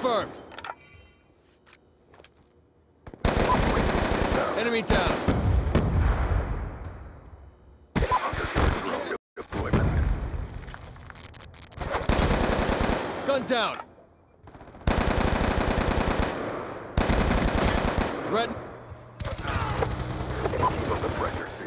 confirmed. Enemy down. Gun down. Threat. Keep up the pressure,